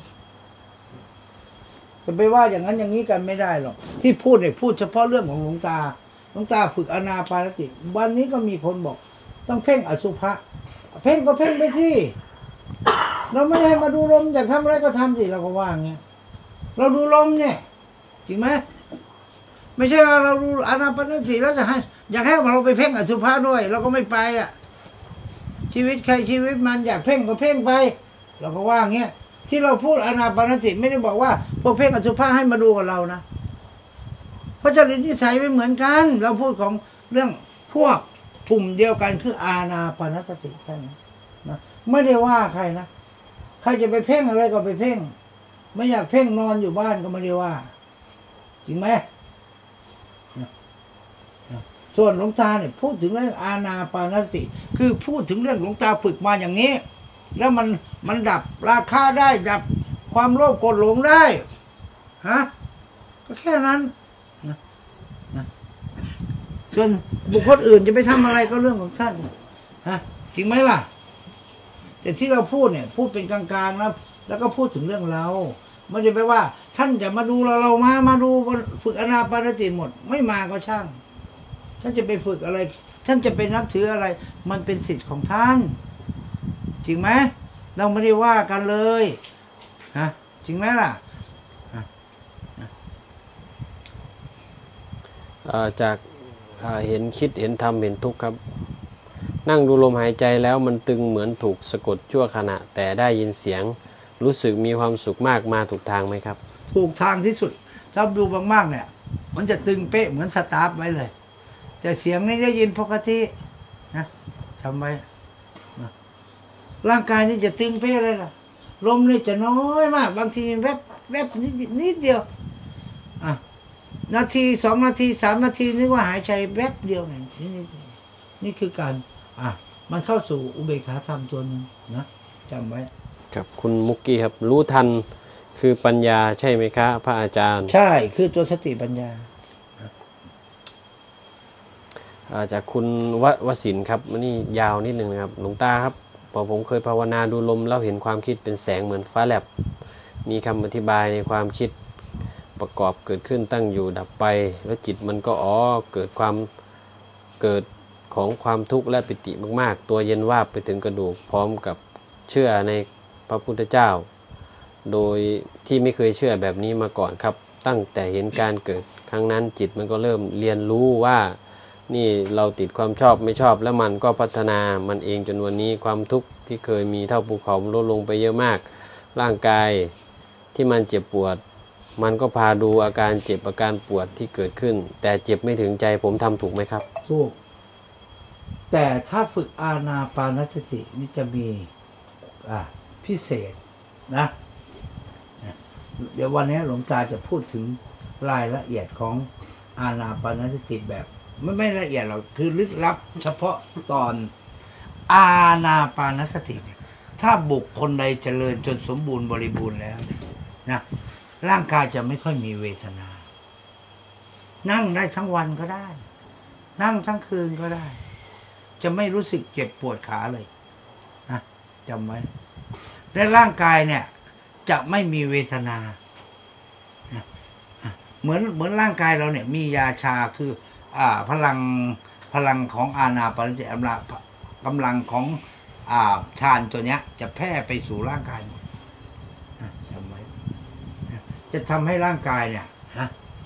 [SPEAKER 1] จะไปว่าอย่างนั้นอย่างนี้กันไม่ได้หรอกที่พูดเนี่ยพูดเฉพาะเรื่องของหลวงตาหลวงตาฝึกอานาปานสติวันนี้ก็มีคนบอกต้องเพ่งอสุภะเพ่งก็เพ่งไปสิเราไม่ให้มาดูลมอยากทำอะไรก็ทำสิเราก็ว่าอย่างเงี้ยเราดูลมเนี่ยจริงไหมไม่ใช่ว่าเราดูอานาปานสติแล้วจะให้อยากให้เราไปเพ่งอสุภะด้วยเราก็ไม่ไปอ่ะชีวิตใครชีวิตมันอยากเพ่งก็เพ่งไปเราก็ว่าอย่างเงี้ยที่เราพูดอานาปานสติไม่ได้บอกว่าพวกเพ่งอสุภะให้มาดูกับเรานะเพราะจริตนิสัยไม่เหมือนกันเราพูดของเรื่องพวกกลุ่มเดียวกันคืออานาปานสติแค่นั้นนะไม่ได้ว่าใครนะใครจะไปเพ่งอะไรก็ไปเพ่งไม่อยากเพ่งนอนอยู่บ้านก็ไม่ได้ว่าจริงไหมส่วนหลวงตาเนี่ยพูดถึงเรื่องอานาปานสติคือพูดถึงเรื่องหลวงตาฝึกมาอย่างนี้แล้วมันมันดับราคาได้ดับความโลภโกรธหลงได้ฮะก็แค่นั้นนะนะส่วนบุคคลอื่นจะไปทำอะไรก็เรื่องของท่านฮะจริงไหมล่ะแต่ที่เราพูดเนี่ยพูดเป็นกลางๆนะแล้วก็พูดถึงเรื่องเราไม่ได้ไปว่าท่านจะมาดูเราเรามามาดูฝึกอานาปานสติหมดไม่มาก็ช่างท่านจะไปฝึกอะไรท่านจะไปนับถืออะไรมันเป็นสิทธิ์ของท่านจริงไหมเราไม่ได้ว่ากันเลยฮะจริงไหมล่ะ
[SPEAKER 3] จากเห็นคิดเห็นทำเห็นทุกข์ครับนั่งดูลมหายใจแล้วมันตึงเหมือนถูกสะกดชั่วขณะแต่ได้ยินเสียงรู้สึกมีความสุขมากมาถูกทางไหมครับ
[SPEAKER 1] ถูกทางที่สุดถ้าดูมากๆเนี่ยมันจะตึงเป๊ะเหมือนสตาร์ทไว้เลยแต่เสียงนี้ได้ยินปกตินะทำไว้ร่างกายนี่จะตึงเป๊ะเลยล่ะลมนี่จะน้อยมากบางทีแวบแวบนิดนิดเดียวอ่ะนาทีสองนาทีสามนาทีนึกว่าหายใจแวบเดียวนี่นี่นี่คือการอ่ะมันเข้าสู่อุเบกขาธรรมตัวนึงนะจำไว้
[SPEAKER 3] ครับคุณมุกกี้ครับรู้ทันคือปัญญาใช่ไหมครับพระอาจารย์
[SPEAKER 1] ใช่คือตัวสติปัญญา
[SPEAKER 3] จากคุณววสินครับวันนี้ยาวนิดหนึ่งนะครับหลวงตาครับพอผมเคยภาวนาดูลมแล้วเห็นความคิดเป็นแสงเหมือนฟ้าแลบมีคำอธิบายในความคิดประกอบเกิดขึ้นตั้งอยู่ดับไปแล้วจิตมันก็อ๋อเกิดความเกิดของความทุกข์และปิติมากๆตัวเย็นวาบไปถึงกระดูกพร้อมกับเชื่อในพระพุทธเจ้าโดยที่ไม่เคยเชื่อแบบนี้มาก่อนครับตั้งแต่เห็นการเกิดครั้งนั้นจิตมันก็เริ่มเรียนรู้ว่านี่เราติดความชอบไม่ชอบแล้วมันก็พัฒนามันเองจนวันนี้ความทุกข์ที่เคยมีเท่าภูเขาลดลงไปเยอะมากร่างกายที่มันเจ็บปวดมันก็พาดูอาการเจ็บอาการปวดที่เกิดขึ้นแต่เจ็บไม่ถึงใจผมทำถูกไหมครับ
[SPEAKER 1] ถูกแต่ถ้าฝึกอานาปานสตินี่จะมีอ่าพิเศษนะเดี๋ยววันนี้หลวงตาจะพูดถึงรายละเอียดของอานาปานสติแบบไม่ไม่ละเอียดหรอกคือลึกลับเฉพาะตอนอานาปานสติถ้าบุคคลใดเจริญจนสมบูรณ์บริบูรณ์แล้วนะร่างกายจะไม่ค่อยมีเวทนา นั่งได้ทั้งวันก็ได้ นั่งทั้งคืนก็ได้จะไม่รู้สึกเจ็บปวดขาเลยนะจำไว้และร่างกายเนี่ยจะไม่มีเวทนาเหมือนเหมือนร่างกายเราเนี่ยมียาชาคืออ่าพลังพลังของอานาปานสติกำลังกำลังของอ่าฌานตัวเนี้ยจะแพร่ไปสู่ร่างกายหมดจำไว้จะทำให้ร่างกายเนี่ยฮะ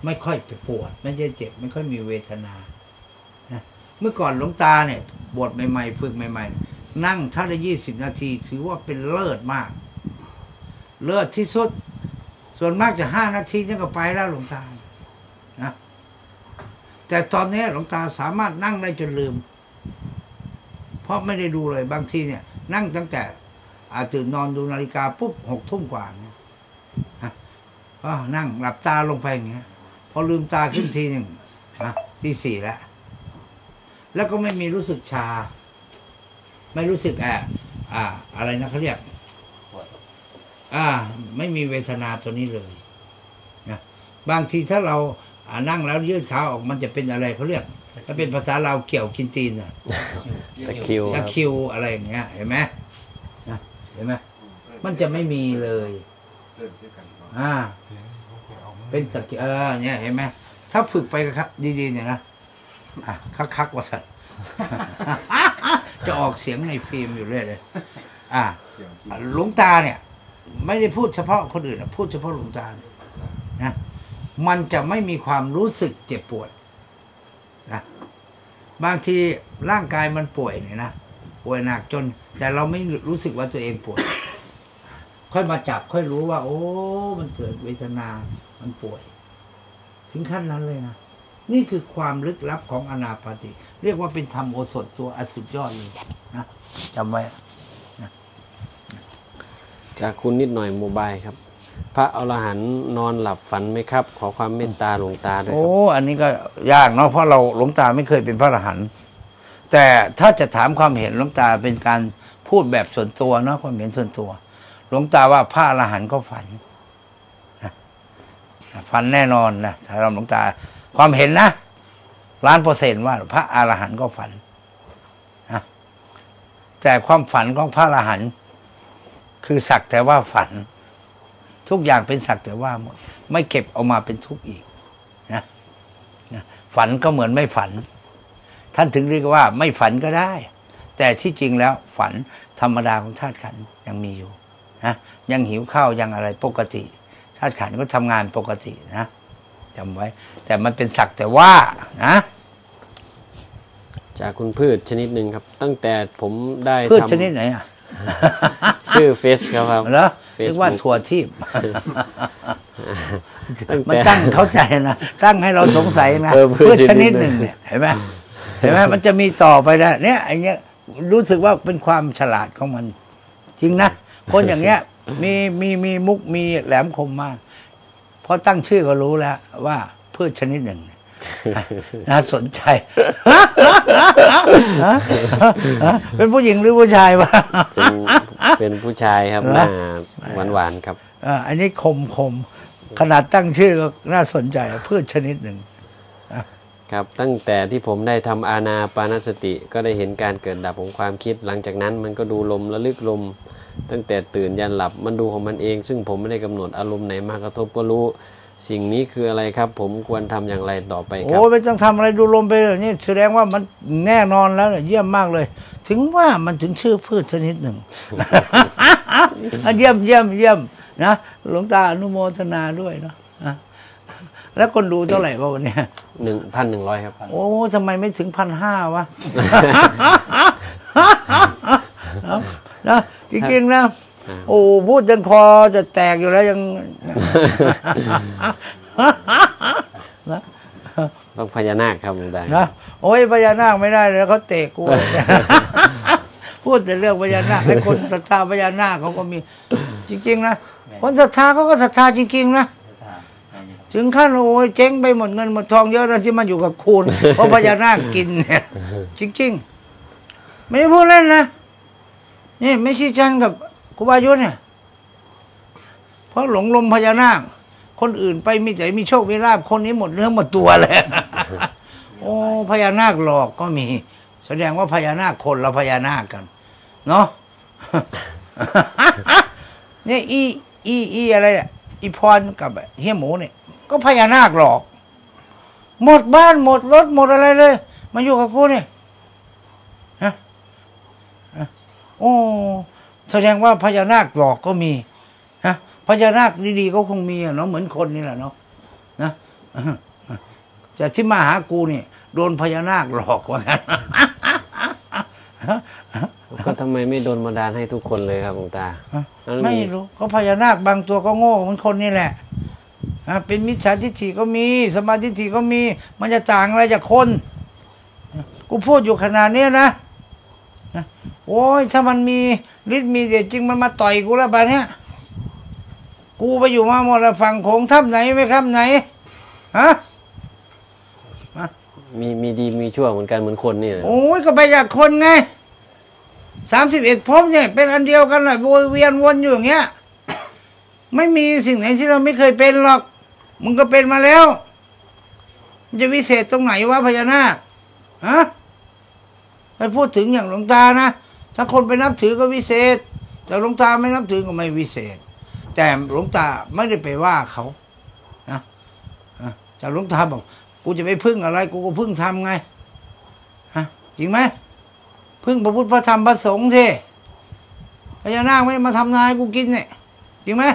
[SPEAKER 1] ไม่ค่อยปวดไม่ใช่เจ็บไม่ค่อยมีเวทนานะเมื่อก่อนหลวงตาเนี่ยบวชใหม่ๆฝึกใหม่ๆนั่งถ้าได้ยี่สิบนาทีถือว่าเป็นเลิศมากเลิศที่สุดส่วนมากจะห้านาทีนี่ก็ไปแล้วหลวงตานะแต่ตอนนี้หลวงตาสามารถนั่งได้จนลืมเพราะไม่ได้ดูเลยบางทีเนี่ยนั่งตั้งแต่อาตื่นนอนดูนาฬิกาปุ๊บหกทุ่มกว่าเนี่ยก็นั่งหลับตาลงไปอย่างเงี้ยพอลืมตาขึ้นทีหนึ่งนะที่สี่แล้วแล้วก็ไม่มีรู้สึกชาไม่รู้สึกอ่าอ่าอะไรนะเขาเรียกอ่าไม่มีเวทนาตัวนี้เลยนะบางทีถ้าเราอ่านั่งแล้วยืดขาออกมันจะเป็นอะไรเขาเรียกถ้าเป็นภาษาเราเกี่ยวกินตีนอ่ะ
[SPEAKER 3] ตะคริว
[SPEAKER 1] ตะคริวอะไรอย่างเงี้ยเห็นไหมนะเห็นไหมมันจะไม่มีเลยอ่าเป็นตะคริวเออเนี่ยเห็นไหมถ้าฝึกไปครับดีๆเนี่ยนะอ่ะคักๆว่าสัตว์ จะออกเสียงในฟิล์มอยู่เรื่อยเลยอ่าหลวงตาเนี่ยไม่ได้พูดเฉพาะคนอื่นนะพูดเฉพาะหลวงตานะมันจะไม่มีความรู้สึกเจ็บปวดนะบางทีร่างกายมันป่วยเนี่ยนะป่วยหนักจนแต่เราไม่รู้สึกว่าตัวเองป่วยค่อยมาจับค่อยรู้ว่าโอ้มันเกิดเวทนามันป่วยถึงขั้นนั้นเลยนะนี่คือความลึกลับของอนาปาติเรียกว่าเป็นธรรมโอสถตัวอสุดยอดเลยนะจำไว้นะ
[SPEAKER 3] จากคุณนิดหน่อยโมบายครับ พระอรหันต์นอนหลับฝันไหมครับ ขอความเมตตาหลวงตาด้วยครับ
[SPEAKER 1] โอ้อันนี้ก็ยากเนาะเพราะเราหลวงตาไม่เคยเป็นพระอรหันต์แต่ถ้าจะถามความเห็นหลวงตาเป็นการพูดแบบส่วนตัวเนาะความเห็นส่วนตัวหลวงตาว่าพระอรหันต์ก็ฝันนะฝันแน่นอนนะถ้าเราหลวงตาความเห็นนะล้านเปอร์เซ็นต์ว่าพระอรหันต์ก็ฝันนะแต่ความฝันของพระอรหันต์คือสักแต่ว่าฝันทุกอย่างเป็นสักแต่ว่าหมดไม่เก็บเอามาเป็นทุกข์อีกนะนะฝันก็เหมือนไม่ฝันท่านถึงเรียกว่าไม่ฝันก็ได้แต่ที่จริงแล้วฝันธรรมดาของธาตุขันธ์ยังมีอยู่นะยังหิวข้าวยังอะไรปกติธาตุขันธ์ก็ทำงานปกตินะจำไว้แต่มันเป็นสักแต่ว่านะ
[SPEAKER 3] จากคุณพืชชนิดหนึ่งครับ ตั้งแต่ผมได้
[SPEAKER 1] พืชชนิดไหนอ่ะ
[SPEAKER 3] ชื่อเฟซครับครับ
[SPEAKER 1] เหรอเรียกว่าถั่วชีพมันตั้งเข้าใจนะตั้งให้เราสงสัยนะพืชชนิดหนึ่งเนี่ยเห็นไหมเห็นไหมมันจะมีต่อไปนะเนี่ยไอ้เนี้ยรู้สึกว่าเป็นความฉลาดของมันจริงนะคนอย่างเงี้ยมีมีมีมุกมีแหลมคมมากพอตั้งชื่อก็รู้แล้วว่าพืชชนิดหนึ่งน่าสนใจเป็นผู้หญิงหรือผู้ชายวะ
[SPEAKER 3] เป็นผู้ชายครับหน้าหวานหวานครับ
[SPEAKER 1] อันนี้คมคมขนาดตั้งชื่อก็น่าสนใจพืชชนิดหนึ่ง
[SPEAKER 3] ครับตั้งแต่ที่ผมได้ทำอานาปานสติก็ได้เห็นการเกิดดับของความคิดหลังจากนั้นมันก็ดูลมระลึกลมตั้งแต่ตื่นยันหลับมันดูของมันเองซึ่งผมไม่ได้กำหนดอารมณ์ไหนมากระทบก็รู้สิ่งนี้คืออะไรครับผมควรทำอย่างไรต่อไปครับ
[SPEAKER 1] โอ้ไม่ต้องทำอะไรดูลมไปเลยนี่แสดงว่ามันแน่นอนแล้วเยี่ยมมากเลยถึงว่ามันถึงชื่อพืชชนิดหนึ่ง เยี่ยมเยี่ยมเยี่ยมนะหลวงตาอนุโมทนาด้วยเนาะแล้วคนดูเท่าไหร่วะวันนี้
[SPEAKER 3] หนึ่งพันหนึ่งร้อยครับ
[SPEAKER 1] โอ้ทำไมไม่ถึงพันห้าวะนะจริงๆนะโอ้พูดจนคอจะแตกอยู่แล้วยัง
[SPEAKER 3] นะต้องพญานาคครับหลวงตา
[SPEAKER 1] นะโอ้ยพญานาคไม่ได้เลยเขาเตะกูพูดแต่เรื่องพญานาคให้คนศรัทธาพญานาคเขาก็มีจริงๆนะคนศรัทธาเขาก็ศรัทธาจริงๆนะถึงขั้นโอ้ยเจ๊งไปหมดเงินหมดทองเยอะนะที่มันอยู่กับคุณเพราะพญานาคกินเนี่ยจริงๆไม่ได้พูดเล่นนะนี่ไม่ใช่ฉันกับครูบายุเนี่ยเพราะหลงลมพญานาคคนอื่นไปมีแต่มีโชคมีลาภคนนี้หมดเนื้อหมดตัวเลยโอ้พญานาคหลอกก็มีแสดงว่าพญานาคคนละพญานาคกันเนาะเนี่ยอีอีอีอะไรเนี่ยอีพรกับเฮียหมูเนี่ยก็พญานาคหลอกหมดบ้านหมดรถหมดอะไรเลยมาอยู่กับกูเนี่ยฮะโอ้แสดงว่าพญานาคหลอกก็มีฮะพญานาคดีๆก็คงมีอะเนาะเหมือนคนนี่แหละเนาะนะจะที่มาหากูนี่โดนพญานาคหลอกว่างั้น
[SPEAKER 3] ก็ทำไมไม่โดนบันดาลให้ทุกคนเลยครับหลวงตา
[SPEAKER 1] ไม่รู้เขาพญานาคบางตัวก็โง่เหมือนคนนี่แหละเป็นมิจฉาทิฏฐิก็มีสมาธิฏฐิก็มีมันจะต่างอะไรจากคนกูพูดอยู่ขนาดนี้นะโอ้ยถ้ามันมีฤทธิ์มีเดชจริงมันมาต่อยกูแล้วป่ะเนี้ยกูไปอยู่มาหมดแล้วฝั่งโขงทับไหนไม่ครับไหนฮะ
[SPEAKER 3] มีมีดีมีชั่วเหมือนกันเหมือนคนนี่เลย
[SPEAKER 1] โอ้ยก็ไปจากคนไงสามสิบเอ็ดภพเนี่ยเป็นอันเดียวกันเลยวนเวียนวนอยู่อย่างเงี้ยไม่มีสิ่งไหนที่เราไม่เคยเป็นหรอกมึงก็เป็นมาแล้วมันจะวิเศษตรงไหนวะพญานาคฮะไปพูดถึงอย่างหลวงตานะถ้าคนไปนับถือก็วิเศษแต่หลวงตาไม่นับถือก็ไม่วิเศษแต่หลวงตาไม่ได้ไปว่าเขานะแต่หลวงตาบอกกูจะไปพึ่งอะไรกูก็พึ่งทำไงฮะจริงไหมพึ่งพระพุทธพระธรรมพระสงฆ์สิพญานาคไม่มาทำนายกูกินเนี่ยจริงไหม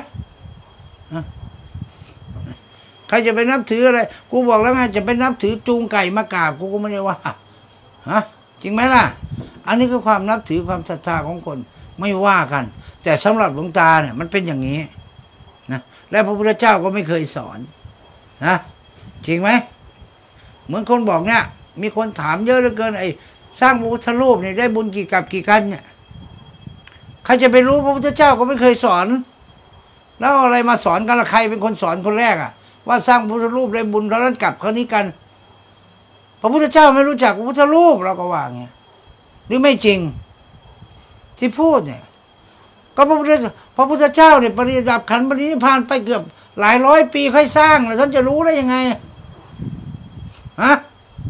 [SPEAKER 1] ใครจะไปนับถืออะไรกูบอกแล้วไงจะไปนับถือจูงไก่มากราบกูก็ไม่ได้ว่าฮะจริงไหมล่ะอันนี้คือความนับถือความศรัทธาของคนไม่ว่ากันแต่สำหรับหลวงตาเนี่ยมันเป็นอย่างนี้นะและพระพุทธเจ้าก็ไม่เคยสอนนะจริงไหมเหมือนคนบอกเนี่ยมีคนถามเยอะเหลือเกินไอ้สร้างพระพุทธรูปเนี่ยได้บุญกี่กับกี่กันเนี่ยใครจะไปรู้พระพุทธเจ้าก็ไม่เคยสอนแล้วอะไรมาสอนกันละใครเป็นคนสอนคนแรกอ่ะว่าสร้างพระพุทธรูปได้บุญเท่านั้นกับเขานี้กันพระพุทธเจ้าไม่รู้จักพระพุทธรูปเราก็ว่าไงหรือไม่จริงที่พูดเนี่ยก็พระพุทธพระพุทธเจ้าเนี่ยปริดับขันธ์ปรินิพพานไปเกือบหลายร้อยปีค่อยสร้างแล้วท่านจะรู้ได้ยังไงฮะ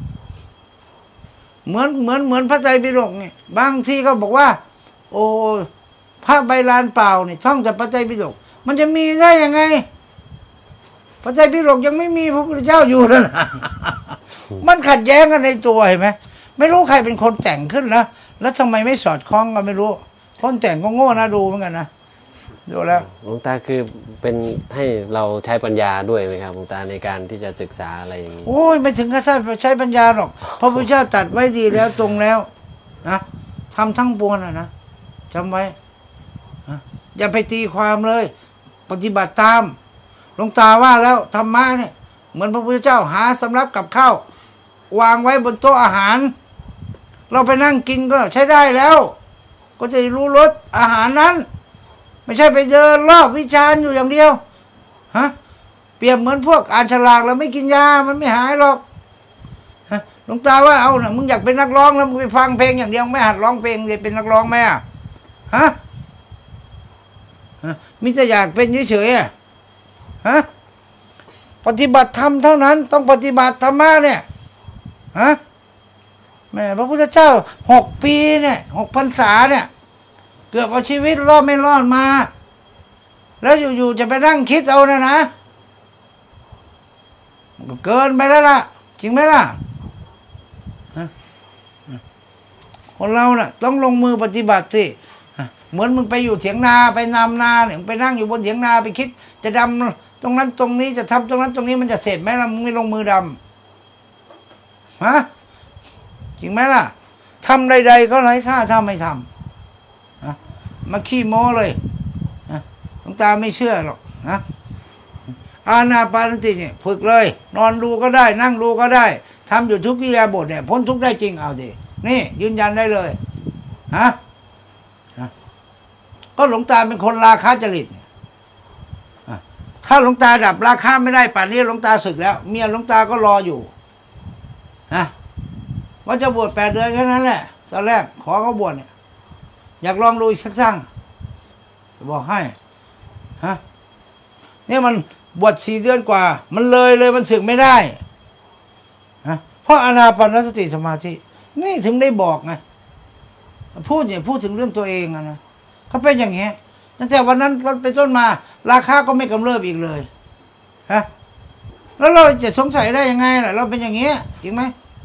[SPEAKER 1] เหมือนเหมือนเหมือนพระไตรปิฎกเนี่ยบางทีก็บอกว่าโอ้พระใบลานเปล่าเนี่ยท่องแต่พระไตรปิฎกมันจะมีได้ยังไงพระไตรปิฎกยังไม่มีพระพุทธเจ้าอยู่แล้วนะมันขัดแย้งกันในตัวเห็นไหมไม่รู้ใครเป็นคนแต่งขึ้นแล้วแล้วทำไมไม่สอดคล้องกันไม่รู้คนแต่งก็โง่นะดูเหมือนกันนะดูแล้ว
[SPEAKER 3] หลวงตาคือเป็นให้เราใช้ปัญญาด้วยไหมครับหลวงตาในการที่จะศึกษาอะไรอย่างนี้
[SPEAKER 1] โอ้ยไม่ถึงกับใช้ใช้ปัญญาหรอกพระพุทธเจ้าตรัสไว้ดีแล้วตรงแล้วนะทำทั้งปวงนะนะจำไว้อย่าไปตีความเลยปฏิบัติตามหลวงตาว่าแล้วธรรมะเนี่ยเหมือนพระพุทธเจ้าหาสำรับกับข้าววางไว้บนโต๊ะอาหารเราไปนั่งกินก็ใช้ได้แล้วก็จะรู้รสอาหารนั้นไม่ใช่ไปเดินรอบวิจารณ์อยู่อย่างเดียวฮะเปรียบเหมือนพวกอ่านฉลากแล้วไม่กินยามันไม่หายหรอกฮะหลวงตาว่าเอาน่ะมึงอยากเป็นนักร้องแล้วมึงไปฟังเพลงอย่างเดียวไม่หัดร้องเพลงจะเป็นนักร้องไหมอ่ะฮะมิจะอยากเป็นเฉยๆอ่ะฮะปฏิบัติธรรมเท่านั้นต้องปฏิบัติธรรมะเนี่ยฮะแม่พระพุทธเจ้าหกปีเนี่ยหกพรรษาเนี่ยเกือบเอาชีวิตรอดไม่รอดมาแล้วอยู่ๆจะไปนั่งคิดเอานะนะมันก็เกินไปแล้วล่ะจริงไหมล่ะคนเราน่ะต้องลงมือปฏิบัติสิเหมือนมึงไปอยู่เถียงนาไปนำนาเนี่ยไปนั่งอยู่บนเถียงนาไปคิดจะดำตรงนั้นตรงนี้จะทำตรงนั้นตรงนี้มันจะเสร็จไหมล่ะมึงไม่ลงมือดำฮะจริงไหมล่ะทำใดๆก็ไร้ค่าถ้าไม่ทำนะมาขี้โม้เลยนะหลวงตาไม่เชื่อหรอกนะอานาปานสติเนี่ยฝึกเลยนอนดูก็ได้นั่งดูก็ได้ทำอยู่ทุกอิริยาบถเนี่ยพ้นทุกได้จริงเอาสินี่ยืนยันได้เลยฮะก็หลวงตาเป็นคนราคะจริตถ้าหลวงตาดับราคะไม่ได้ป่านนี้หลวงตาสึกแล้วเมียหลวงตาก็รออยู่นะว่าจะบวชแปดเดือนแค่นั้นแหละตอนแรกขอเขาบวชเนี่ยอยากลองดูอีกสักครั้งบอกให้ฮะเนี่ยมันบวชสี่เดือนกว่ามันเลยเลยมันสึกไม่ได้ฮะเพราะอานาปานสติสมาธินี่ถึงได้บอกไงพูดเนี่ยพูดถึงเรื่องตัวเองอะนะเขาเป็นอย่างเงี้ยตั้งแต่วันนั้นก็เป็นต้นมาราคาก็ไม่กำเริบอีกเลยฮะแล้วเราจะสงสัยได้ยังไงล่ะเราเป็นอย่างเงี้ยจริงไหม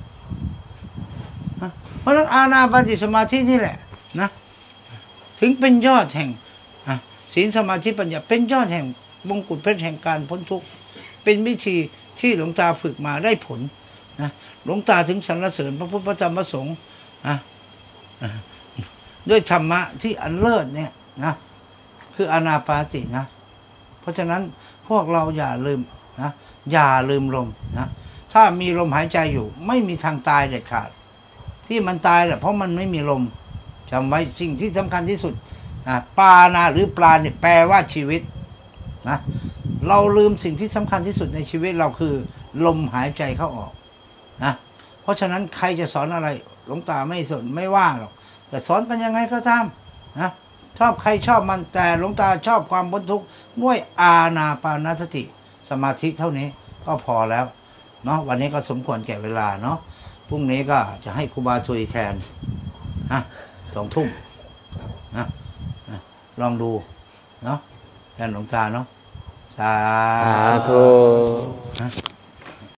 [SPEAKER 1] เพราะนั้นอานาปานสติสมาธินี่แหละนะถึงเป็นยอดแห่งศีลสมาธิปัญญาเป็นยอดแห่งมงกุฎเพชรแห่งการพ้นทุกข์เป็นวิธีที่หลวงตาฝึกมาได้ผลนะหลวงตาถึงสรรเสริญพระพุทธพระธรรมพระสงฆ์นะด้วยธรรมะที่อันเลิศเนี่ยนะคืออานาปานสตินะเพราะฉะนั้นพวกเราอย่าลืมนะอย่าลืมลมนะถ้ามีลมหายใจอยู่ไม่มีทางตายเด็ดขาดที่มันตายแหละเพราะมันไม่มีลมจำไว้สิ่งที่สำคัญที่สุดนะปานาหรือปลาเนี่ยแปลว่าชีวิตนะเราลืมสิ่งที่สำคัญที่สุดในชีวิตเราคือลมหายใจเข้าออกนะเพราะฉะนั้นใครจะสอนอะไรหลวงตาไม่สนไม่ว่าหรอกแต่สอนกันยังไงก็ตามนะชอบใครชอบมันแต่หลวงตาชอบความพ้นทุกข์ด้วยอานาปานสติสมาธิเท่านี้ก็พอแล้วเนาะวันนี้ก็สมควรแก่เวลาเนาะพรุ่งนี้ก็จะให้ครูบาทุยแทนนะสองทุ่มนะนะลองดูเนาะแทนหลวงตาเนาะสา
[SPEAKER 3] สาธุ
[SPEAKER 1] นะ